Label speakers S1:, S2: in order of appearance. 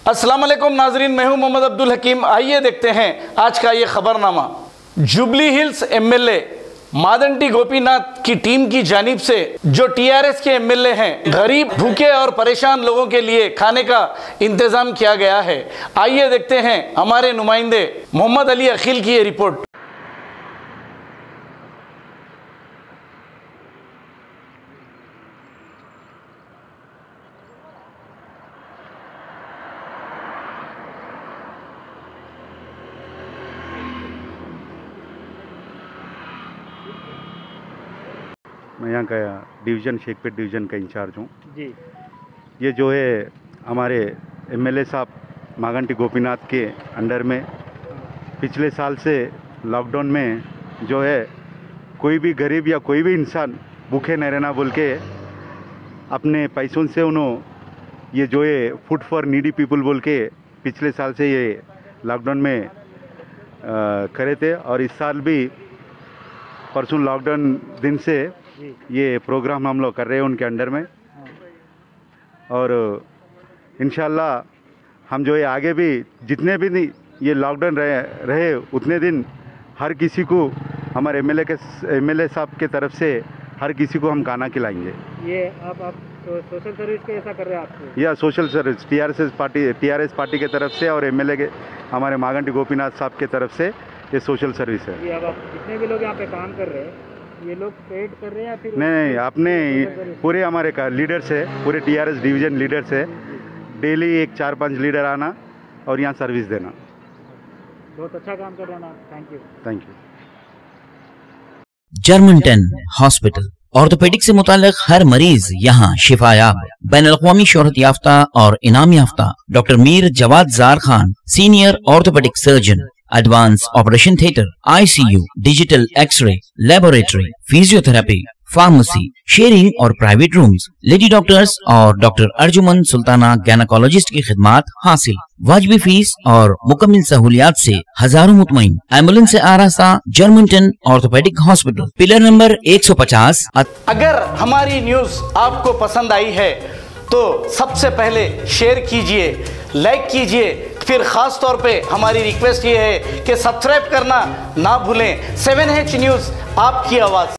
S1: अस्सलाम वालेकुम नाजरीन, मैं हूं मोहम्मद अब्दुल हकीम। आइए देखते हैं आज का ये खबरनामा। जुबली हिल्स एमएलए मादंटी गोपीनाथ की टीम की जानिब से जो टीआरएस के एमएलए हैं, गरीब, भूखे और परेशान लोगों के लिए खाने का इंतजाम किया गया है। आइए देखते हैं हमारे नुमाइंदे मोहम्मद अली अखिल की ये रिपोर्ट।
S2: मैं यहाँ का डिवीज़न शेखपेट डिवीज़न का इंचार्ज हूँ
S3: जी।
S2: ये जो है हमारे एमएलए साहब मागंटी गोपीनाथ के अंडर में पिछले साल से लॉकडाउन में जो है कोई भी गरीब या कोई भी इंसान भूखे नहीं रहना बोल के अपने पैसों से उन्होंने ये जो है फूड फॉर नीडी पीपल बोल के पिछले साल से ये लॉकडाउन में करे थे। और इस साल भी परसों लॉकडाउन दिन से ये प्रोग्राम हम लोग कर रहे हैं उनके अंडर में। और इंशाल्लाह हम जो है आगे भी जितने भी ये लॉकडाउन रहे उतने दिन हर किसी को हमारे एमएलए साहब के तरफ से हर किसी को हम खाना खिलाएंगे।
S3: ये आप तो सोशल सर्विस के ऐसा कर रहे हैं आपको?
S2: या सोशल सर्विस टीआरएस पार्टी के तरफ से और एमएलए के हमारे मागंटी गोपीनाथ साहब के तरफ से ये सोशल सर्विस है।
S3: जी, अब आप जितने भी लोग यहाँ पे काम कर रहे हैं ये लोग पेड कर रहे हैं या फिर
S2: नहीं, अपने पूरे हमारे का लीडर्स है, पूरे टीआरएस डिवीज़न लीडर्स है। डेली एक 4-5 लीडर आना और यहाँ सर्विस देना।
S3: बहुत अच्छा काम कर रहे हैं ना।
S2: Thank you.
S4: Germantown hospital orthopaedic से मुताल्लिक हर मरीज यहाँ शिफायाब। बैनुल-अक़वामी शोहरत याफ्ता और इनाम याफ्ता doctor Mir Jawad Zar Khan, senior orthopaedic surgeon, advance operation theatre, ICU, digital X ray, laboratory, physiotherapy, pharmacy, sharing और प्राइवेट रूम्स, लेडी डॉक्टर्स और डॉक्टर अर्जुमन सुल्ताना गैनकोलॉजिस्ट की खिदमात हासिल। वाजिबी फीस और मुकम्मल सहूलियात से हजारों मुतमईन। एम्बुलेंस से आरास्ता Germantown orthopaedic hospital, pillar number 150।
S1: अगर हमारी न्यूज़ आपको पसंद आई है तो सबसे पहले शेयर कीजिए, लाइक कीजिए, फिर ख़ास तौर पे हमारी रिक्वेस्ट ये है कि सब्सक्राइब करना ना भूलें। 7H न्यूज़, आपकी आवाज़।